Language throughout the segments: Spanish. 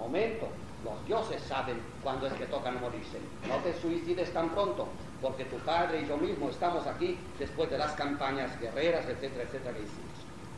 momento. Los dioses saben cuándo es que tocan morirse. No te suicides tan pronto, porque tu padre y yo mismo estamos aquí después de las campañas guerreras, etcétera, etcétera, que hicimos.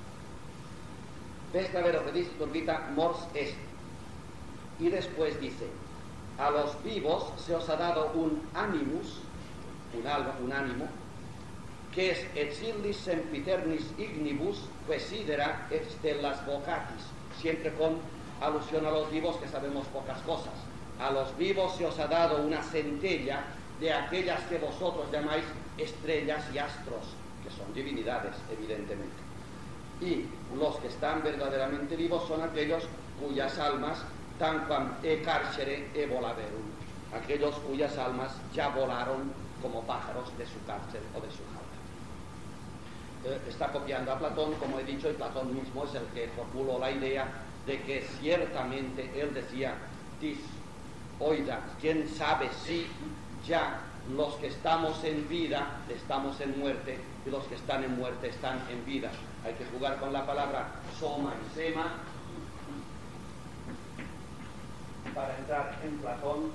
Ves a ver lo que dice Turgita mors est. Y después dice, a los vivos se os ha dado un animus, un alma, un ánimo, que es exillis sempiternis ignibus quesidera et stellas vocatis, siempre con alusión a los vivos, que sabemos pocas cosas. A los vivos se os ha dado una centella de aquellas que vosotros llamáis estrellas y astros, que son divinidades, evidentemente. Y los que están verdaderamente vivos son aquellos cuyas almas tanquam e carcere e volaverum, aquellos cuyas almas ya volaron como pájaros de su cárcel o de su jaula. Está copiando a Platón, como he dicho, y Platón mismo es el que formuló la idea de que ciertamente él decía, oiga, quién sabe si ya los que estamos en vida estamos en muerte, y los que están en muerte están en vida. Hay que jugar con la palabra soma y sema para entrar en Platón.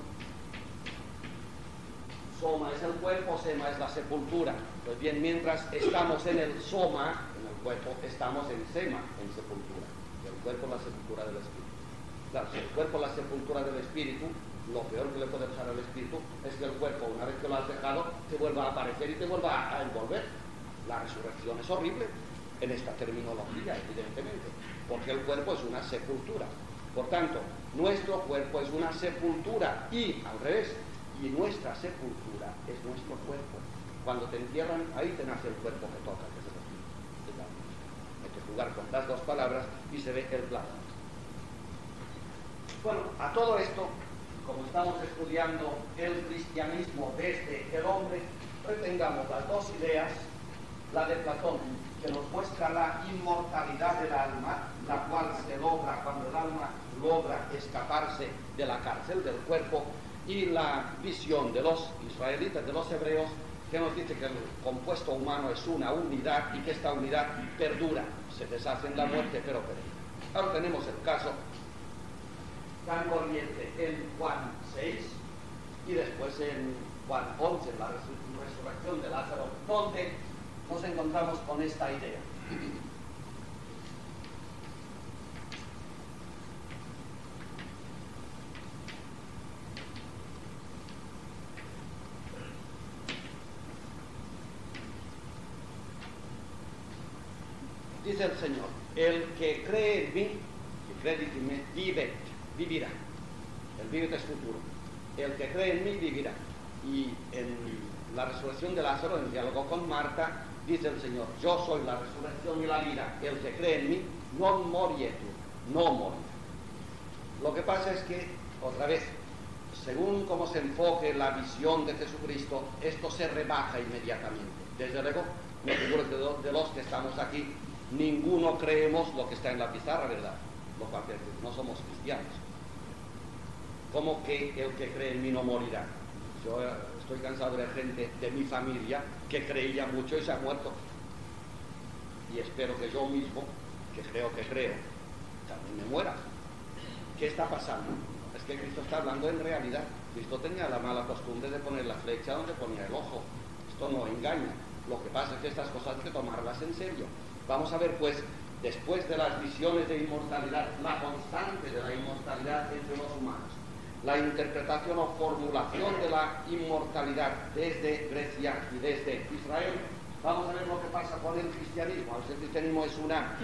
Soma es el cuerpo, sema es la sepultura. Pues bien, mientras estamos en el soma, en el cuerpo, estamos en sema, en sepultura. El cuerpo es la sepultura del espíritu. Claro, si el cuerpo es la sepultura del espíritu, lo peor que le puede pasar al espíritu es que el cuerpo, una vez que lo has dejado, te vuelva a aparecer y te vuelva a envolver. La resurrección es horrible en esta terminología, evidentemente, porque el cuerpo es una sepultura. Por tanto, nuestro cuerpo es una sepultura y, al revés, y nuestra sepultura es nuestro cuerpo. Cuando te entierran, ahí te nace el cuerpo que toca, que es el espíritu. Hay que jugar con las dos palabras y se ve el plano. Bueno, a todo esto, como estamos estudiando el cristianismo desde el hombre, retengamos las dos ideas, la de Platón, que nos muestra la inmortalidad del alma, la cual se logra cuando el alma logra escaparse de la cárcel del cuerpo, y la visión de los israelitas, de los hebreos, que nos dice que el compuesto humano es una unidad y que esta unidad perdura, se deshace en la muerte, pero perdura. Ahora tenemos el caso tan corriente en Juan 6 y después en Juan 11, la resurrección de Lázaro, donde nos encontramos con esta idea. Dice el Señor, el que cree en mí, que cree en mí, vivirá. El vivir es futuro. El que cree en mí vivirá. Y en la resurrección de Lázaro, en diálogo con Marta, dice el Señor, yo soy la resurrección y la vida. El que cree en mí, non morietur, no morirá. Lo que pasa es que, otra vez, según cómo se enfoque la visión de Jesucristo, esto se rebaja inmediatamente. Desde luego, me figuro que de los que estamos aquí, ninguno creemos lo que está en la pizarra, ¿verdad? Lo cual no somos cristianos. ¿Cómo que el que cree en mí no morirá? Yo estoy cansado de gente de mi familia que creía mucho y se ha muerto. Y espero que yo mismo, que creo, también me muera. ¿Qué está pasando? Es que Cristo está hablando en realidad. Cristo tenía la mala costumbre de poner la flecha donde ponía el ojo. Esto no engaña. Lo que pasa es que estas cosas hay que tomarlas en serio. Vamos a ver, pues, después de las visiones de inmortalidad, la constante de la inmortalidad entre los humanos, la interpretación o formulación de la inmortalidad desde Grecia y desde Israel, vamos a ver lo que pasa con el cristianismo. El cristianismo es una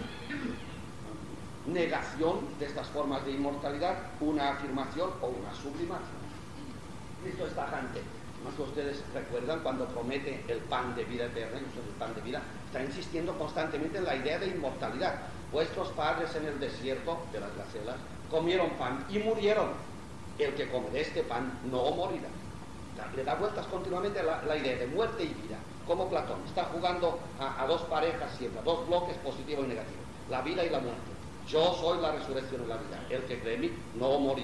negación de estas formas de inmortalidad, una afirmación o una sublimación. Esto es tajante. No sé si ustedes recuerdan cuando promete el pan de vida eterna, y el pan de vida, está insistiendo constantemente en la idea de inmortalidad. Vuestros padres en el desierto de las gacelas comieron pan y murieron. El que come de este pan no morirá. Le da vueltas continuamente a la idea de muerte y vida, como Platón. Está jugando a dos parejas siempre, a dos bloques, positivo y negativo, la vida y la muerte. Yo soy la resurrección y la vida. El que cree en mí no morirá.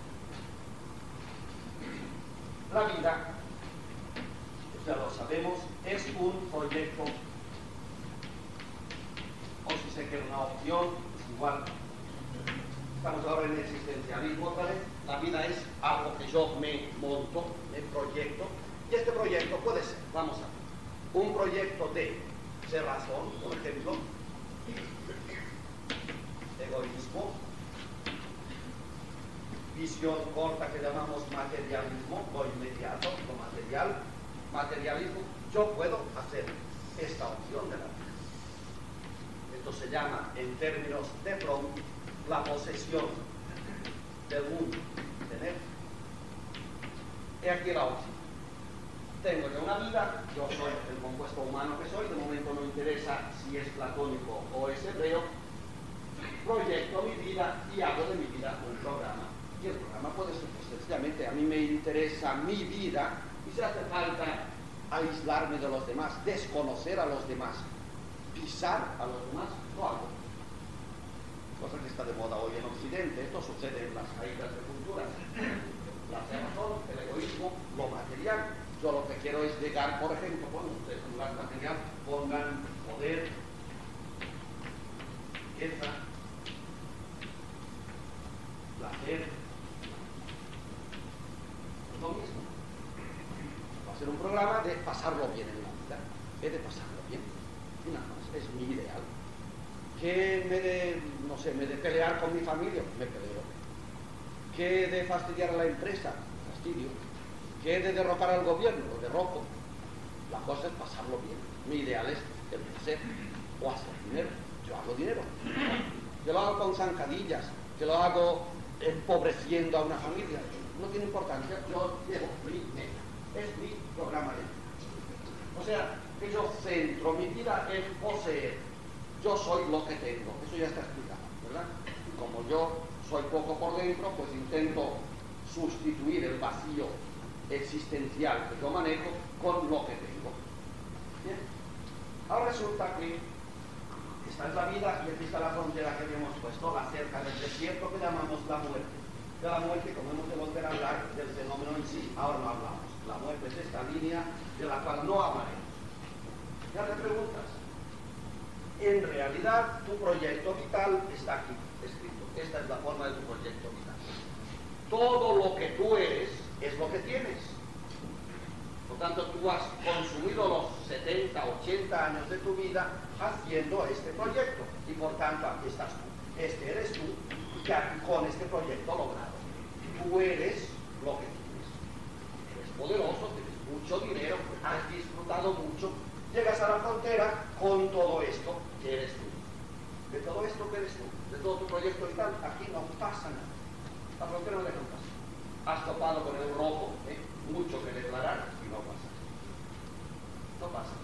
La vida, ya lo sabemos, es un proyecto, o si se quiere una opción, es igual, Estamos ahora en existencialismo otra vez. La vida es algo que yo me monto, me proyecto, y este proyecto puede ser, vamos a ver, un proyecto de ser razón, por ejemplo, egoísmo, visión corta que llamamos materialismo, lo inmediato, lo material, materialismo. Yo puedo hacer esta opción de la vida. Esto se llama, en términos de Fromm, la posesión del mundo. Tener. He aquí la opción. Tengo yo una vida, yo soy el compuesto humano que soy, de momento no interesa si es platónico o es hebreo, proyecto mi vida y hago de mi vida un programa. Y el programa puede ser, pues, sencillamente, a mí me interesa mi vida y si hace falta aislarme de los demás, desconocer a los demás, pisar a los demás, lo hago. Cosa que está de moda hoy en Occidente. Esto sucede en las caídas de culturas. La razón, el egoísmo, lo material. Yo lo que quiero es llegar, por ejemplo, cuando ustedes en lugar material pongan poder, riqueza, placer. Es lo mismo. Va a ser un programa de pasarlo bien en la vida. He de pasarlo bien. Y nada más, es mi ideal. Que me de, no sé, me de pelear con mi familia, me peleo. Que de fastidiar a la empresa, fastidio. Que de derrocar al gobierno, lo derroco. La cosa es pasarlo bien. Mi ideal es el placer o hacer dinero. Yo hago dinero. Yo lo hago con zancadillas, que lo hago empobreciendo a una familia. No tiene importancia, yo llevo mi meta. Es mi programa de vida. O sea, que yo centro mi vida en poseer. Yo soy lo que tengo. Eso ya está explicado, ¿verdad? Y como yo soy poco por dentro, pues intento sustituir el vacío existencial que yo manejo con lo que tengo. Bien. Ahora resulta que esta es la vida y aquí está la frontera que habíamos puesto, la cerca del desierto que llamamos la muerte. De la muerte, como hemos de volver a hablar del fenómeno en sí, ahora no hablamos. La muerte es esta línea de la cual no hablaremos. Ya te preguntas, en realidad tu proyecto vital está aquí escrito. Esta es la forma de tu proyecto vital. Todo lo que tú eres es lo que tienes. Por tanto, tú has consumido los 70, 80 años de tu vida haciendo este proyecto. Y por tanto, aquí estás tú. Este eres tú, ya con este proyecto logrado. Tú eres lo que tienes. Eres poderoso, tienes mucho dinero, has disfrutado mucho. Llegas a la frontera con todo esto que eres tú. De todo esto que eres tú, de todo tu proyecto vital, aquí no pasa nada. La frontera no deja pasar. Has topado con el rojo, mucho que declarar y no pasa. No pasa.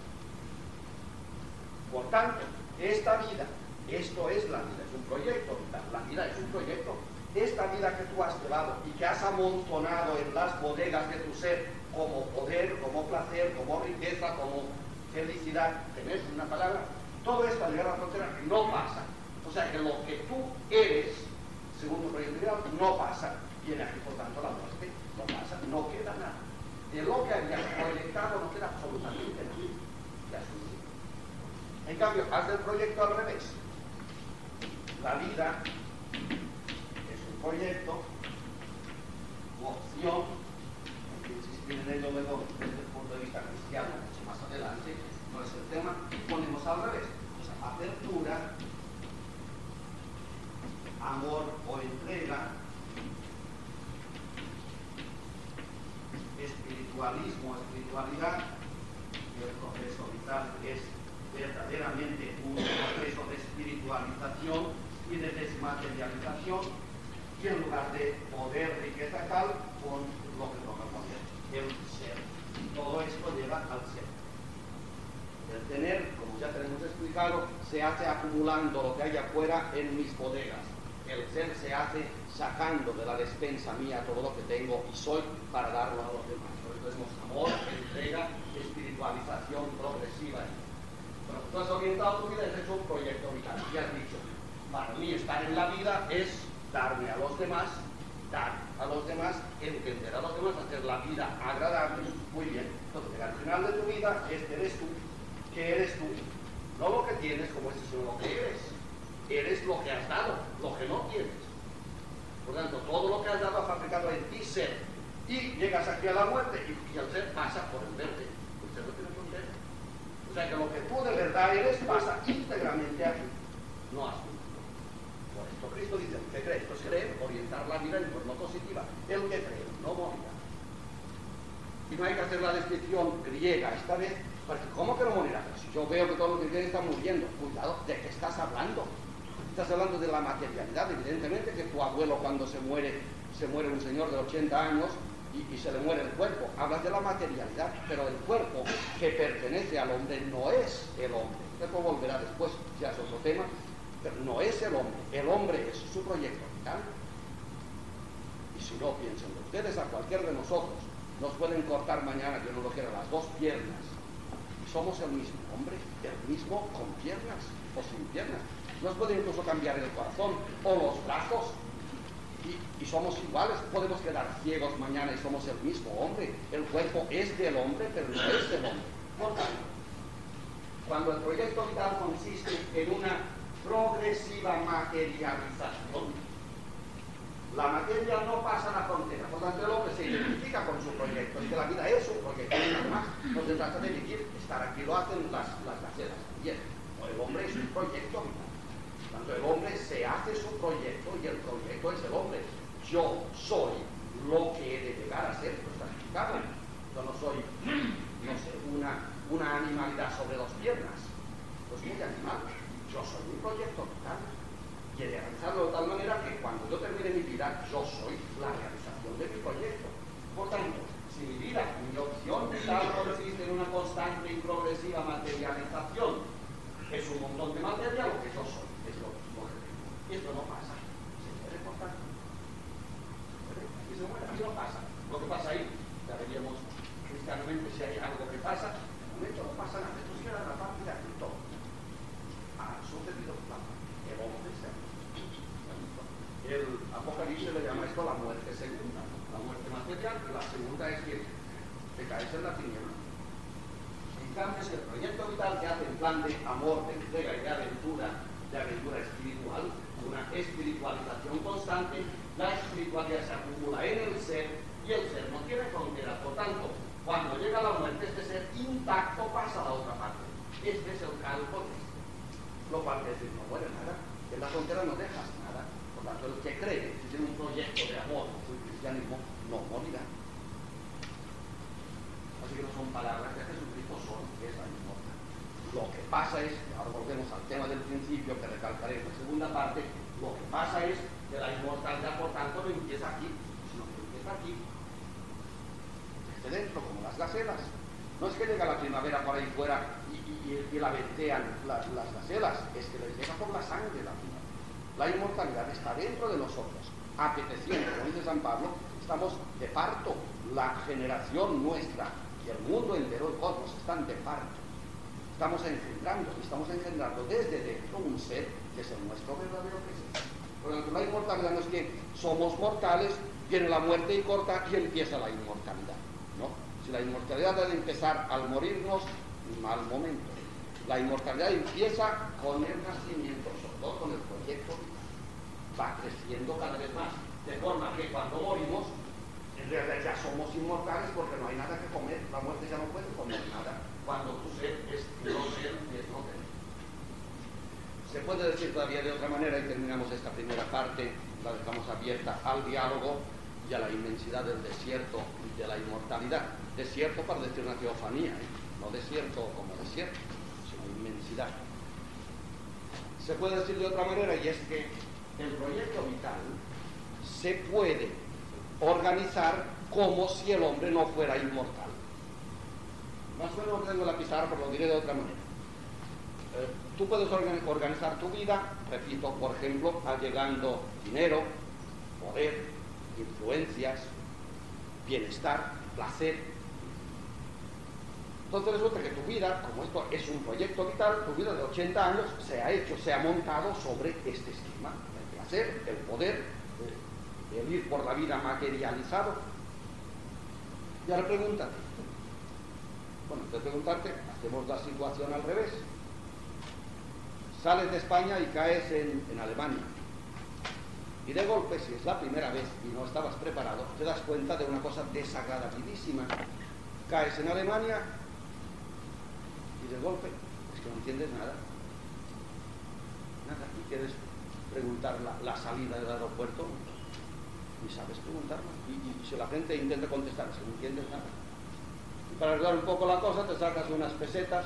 Por tanto, esta vida, esto es la vida, es un proyecto vital. La vida es un proyecto. Esta vida que tú has llevado y que has amontonado en las bodegas de tu ser como poder, como placer, como riqueza, como felicidad, ¿tenés una palabra? Todo esto al llegar a la frontera no pasa. O sea que lo que tú eres, según tu proyecto vital, no pasa. Viene aquí, por tanto, la muerte, no pasa, no queda nada. De lo que habías proyectado no queda absolutamente nada. Ya en cambio, haz el proyecto al revés. La vida es un proyecto, una opción, hay que insistir en ello luego desde el punto de vista cristiano, mucho más adelante, no es el tema, y ponemos al revés. O sea, apertura, amor o entrega, espiritualismo, espiritualidad, y el proceso vital es verdaderamente un proceso de espiritualización y de desmaterialización, y en lugar de poder, riqueza tal, con lo que toca poner, el ser. Todo esto lleva al ser. El tener, como ya tenemos explicado, se hace acumulando lo que hay afuera en mis bodegas. El ser se hace sacando de la despensa mía todo lo que tengo y soy para darlo a los demás. Por eso tenemos amor, entrega, espiritualización progresiva. Pero tú has orientado tu vida, has hecho un proyecto vital y has dicho, para mí estar en la vida es darme a los demás, dar a los demás, entender a los demás, hacer la vida agradable. Muy bien. Entonces, al final de tu vida, este eres tú. ¿Qué eres tú? No lo que tienes como este, sino lo que eres. Eres lo que has dado, lo que no tienes. me has dado ha fabricado en ti ser. Y llegas aquí a la muerte y el ser pasa por el verde. El ser no tiene frontera. O sea que lo que tú de verdad eres pasa íntegramente aquí. No has visto. Por esto Cristo dice, el que cree, esto es creer, orientar la vida en forma positiva. El que cree, no morirá. Y no hay que hacer la descripción griega esta vez, porque ¿cómo que no morirá? Pero si yo veo que todos los que creen están muriendo, cuidado, ¿de qué estás hablando? Estás hablando de la materialidad. Evidentemente que tu abuelo cuando se muere un señor de 80 años y se le muere el cuerpo. Hablas de la materialidad, pero el cuerpo que pertenece al hombre no es el hombre. Después volverá después, ya es otro tema, pero no es el hombre. El hombre es su proyecto vital. Y si no, piensen ustedes, a cualquiera de nosotros nos pueden cortar mañana, que no lo quiera, las dos piernas. Y somos el mismo hombre, el mismo con piernas o sin piernas. Nos puede incluso cambiar el corazón o los brazos y somos iguales. Podemos quedar ciegos mañana y somos el mismo hombre. El cuerpo es del hombre, pero no es del hombre. Por tanto, cuando el proyecto vital consiste en una progresiva materialización, la materia no pasa la frontera. Por tanto, el hombre se identifica con su proyecto. Es que la vida es un proyecto. Y además, no se trata de vivir, estar aquí lo hacen las gacelas también. El hombre es un proyecto vital. Tanto el hombre se hace su proyecto y el proyecto es el hombre. Yo soy lo que he de llegar a ser, esto está explicado. Yo no soy, no sé, una animalidad sobre dos piernas. Pues muy animal. Yo soy un proyecto vital. Y he de realizarlo de tal manera que cuando yo termine mi vida, yo soy la realización de mi proyecto. Por tanto, si mi vida, mi opción vital consiste en una constante y progresiva materialización, es un montón de materia lo que yo soy. Y esto no pasa. Se puede cortar. Aquí se muere, aquí no pasa. Lo que pasa ahí, ya veríamos cristianamente si hay algo que pasa. De momento no pasa nada. Esto sigue la rápida y todo. Ha sucedido el hombre se ha visto. El Apocalipsis le llama esto la muerte segunda. La muerte material. Y la segunda es que te caes en la tiniebla. En cambio, es el proyecto vital que hace en plan de amor, de entrega y de aventura espiritual, una espiritualización constante. La espiritualidad se acumula en el ser y el ser no tiene frontera. Por tanto, cuando llega la muerte, este ser intacto pasa a la otra parte. Este es el cálculo, lo cual quiere decir no muere nada. En la frontera no dejas nada. Por tanto, el que cree que tiene un proyecto de amor con el cristianismo no morirá. Así que no son palabras de Jesucristo, son que es la inmortal. Lo que pasa es, ahora volvemos al tema del principio que recalcaré en la segunda parte, lo que pasa es que la inmortalidad, por tanto, no empieza aquí, sino que empieza aquí, desde dentro, como las gacelas. No es que llega la primavera por ahí fuera y la ventean las gacelas, es que les llega por la sangre la primavera. La inmortalidad está dentro de nosotros, apeteciendo, como dice San Pablo, estamos de parto, la generación nuestra y el mundo entero, el cosmos, están de parto. Estamos engendrando desde dentro un ser que es el nuestro verdadero presente. Por lo tanto, la inmortalidad no es que somos mortales, viene la muerte y corta y empieza la inmortalidad, ¿no? Si la inmortalidad ha de empezar al morirnos, mal momento. La inmortalidad empieza con el nacimiento, sobre todo con el proyecto, va creciendo cada vez más, de forma que cuando morimos, en realidad ya somos inmortales porque no hay nada que comer, la muerte ya no puede comer nada. Cuando tu ser es no ser y es no tener. Se puede decir todavía de otra manera y terminamos esta primera parte, la dejamos abierta al diálogo y a la inmensidad del desierto y de la inmortalidad. Desierto para decir una teofanía, no desierto como desierto, sino inmensidad. Se puede decir de otra manera y es que el proyecto vital se puede organizar como si el hombre no fuera inmortal. Más o menos tengo la pizarra, pero lo diré de otra manera. Tú puedes organizar tu vida, repito, por ejemplo, allegando dinero, poder, influencias, bienestar, placer. Entonces resulta que tu vida, como esto es un proyecto vital, tu vida de 80 años se ha montado sobre este esquema. El placer, el poder, el ir por la vida materializado. Y ahora pregúntate. Bueno, antes de preguntarte, hacemos la situación al revés. Sales de España y caes en Alemania. Y de golpe, si es la primera vez y no estabas preparado, te das cuenta de una cosa desagradabilísima. Caes en Alemania y de golpe es que no entiendes nada. Nada. Y quieres preguntar la salida del aeropuerto, ni sabes preguntarla. Y si la gente intenta contestar, si no entiendes nada. Y para arreglar un poco la cosa, te sacas unas pesetas.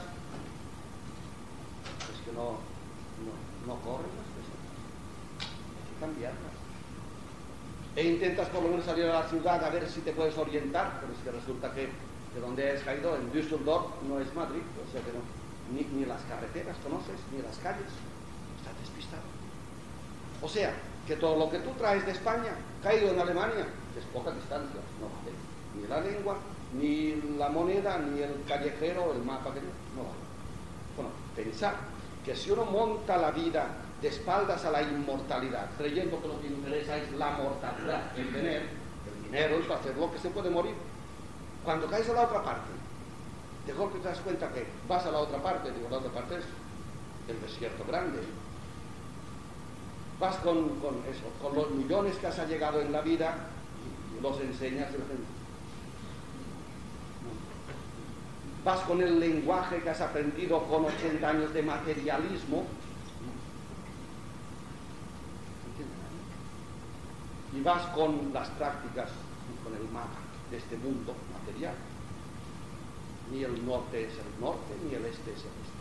Es que no corren las pesetas. Hay que cambiarlas. E intentas por lo menos salir a la ciudad a ver si te puedes orientar, pero es que resulta que de donde has caído, en Düsseldorf, no es Madrid, o sea que no, ni las carreteras conoces, ni las calles, estás despistado. O sea, que todo lo que tú traes de España, caído en Alemania, es poca distancia, no vale. Ni la lengua, ni la moneda, ni el callejero, el mapa, que no vale. Bueno, pensar que si uno monta la vida de espaldas a la inmortalidad, creyendo que lo que interesa es la mortalidad, el dinero, el placer, lo que se puede morir. Cuando caes a la otra parte, de golpe te das cuenta que vas a la otra parte, digo, la otra parte es el desierto grande. Vas con los millones que has allegado en la vida y los enseñas. Vas con el lenguaje que has aprendido con 80 años de materialismo. Y vas con las prácticas, con el mapa de este mundo material. Ni el norte es el norte, ni el este es el este.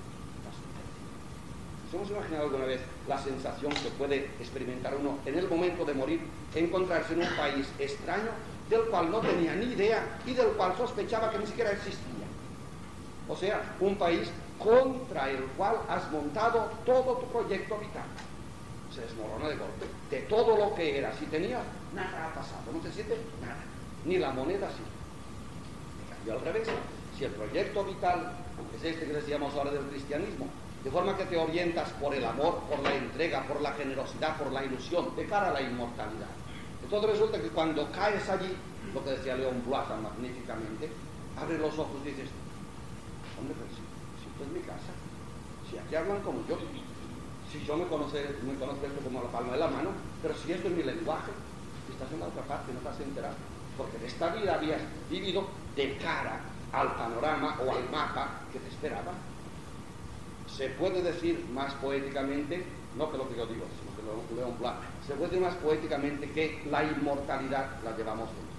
¿Nos hemos imaginado alguna vez la sensación que puede experimentar uno en el momento de morir, encontrarse en un país extraño, del cual no tenía ni idea y del cual sospechaba que ni siquiera existía? O sea, un país contra el cual has montado todo tu proyecto vital. Se desmorona de golpe. De todo lo que eras y tenías, nada ha pasado, no te sientes nada, ni la moneda sí. Y al revés, si el proyecto vital es este que decíamos ahora del cristianismo, de forma que te orientas por el amor, por la entrega, por la generosidad, por la ilusión, de cara a la inmortalidad. Entonces resulta que cuando caes allí, lo que decía León Blois tan magníficamente, abres los ojos y dices, hombre, pero si esto es mi casa, si aquí hablan como yo, si yo me conozco esto como la palma de la mano, pero si esto es mi lenguaje, estás en la otra parte, no te has enterado, porque de esta vida habías vivido de cara al panorama o al mapa que te esperaba. Se puede decir más poéticamente, no que lo que yo digo, sino que lo León Blois, se puede decir más poéticamente que la inmortalidad la llevamos dentro.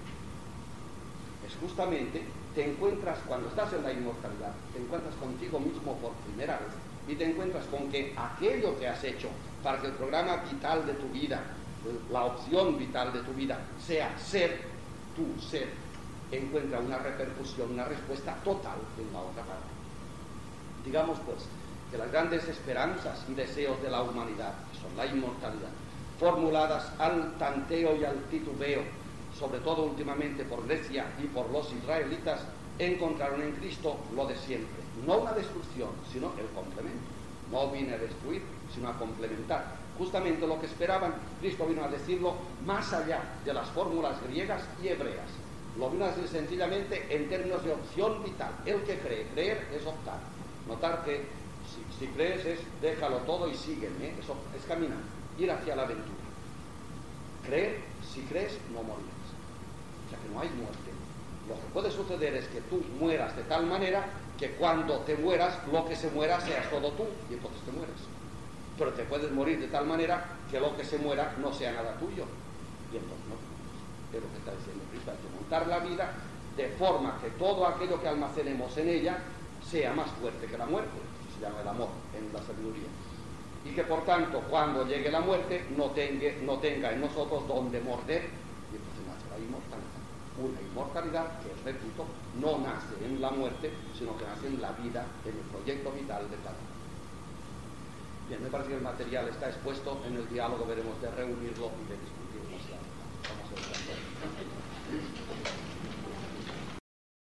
Es justamente, te encuentras, cuando estás en la inmortalidad, te encuentras contigo mismo por primera vez y te encuentras con que aquello que has hecho para que el programa vital de tu vida, la opción vital de tu vida, sea ser, tu ser, encuentra una repercusión, una respuesta total en la otra parte. Digamos pues que las grandes esperanzas y deseos de la humanidad, que son la inmortalidad, formuladas al tanteo y al titubeo, sobre todo últimamente por Grecia y por los israelitas, encontraron en Cristo lo de siempre, no una destrucción, sino el complemento. No vine a destruir, sino a complementar. Justamente lo que esperaban, Cristo vino a decirlo más allá de las fórmulas griegas y hebreas. Lo vino a decir sencillamente en términos de opción vital. El que cree, creer es optar. Notar que si crees es déjalo todo y sígueme, eso es caminar, ir hacia la aventura. Creer, si crees, no morirás. O sea que no hay muerte. Lo que puede suceder es que tú mueras de tal manera que cuando te mueras, lo que se muera seas todo tú, y entonces te mueres. Pero te puedes morir de tal manera que lo que se muera no sea nada tuyo, y entonces no. Es lo que está diciendo Cristo, hay que montar la vida de forma que todo aquello que almacenemos en ella sea más fuerte que la muerte, que se llama el amor en la sabiduría. Y que por tanto, cuando llegue la muerte, no tenga en nosotros donde morder, y entonces nace la inmortalidad. Una inmortalidad que, repito, no nace en la muerte, sino que nace en la vida, en el proyecto vital de cada uno. Bien, me parece que el material está expuesto, en el diálogo veremos de reunirlo y de discutirlo. Vamos a ver.